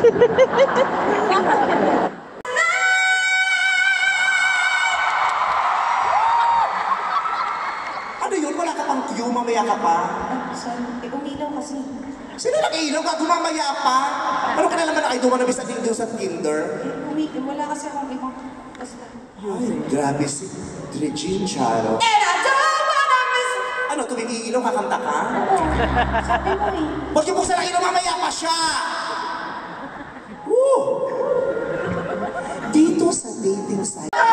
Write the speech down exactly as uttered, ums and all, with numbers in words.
Ano yun? Wala ka pang cue, mamaya ka pa? Sorry, eh, umilaw kasi. Sino nag-iilaw ka? Gumamaya pa? Ano ka na naman na ay dumanabis sa dingding sa Tinder? Eh, umilaw. Wala kasi akong ibang... Basta. Ay, grabe si Regine Charo. And I don't wanna miss... Ano, tuwing iilaw, kakanta ka? Oo. Sabi mo eh. Huwag yung buksan ang ilaw, mamaya pa siya! Woo! Dito sa dating site...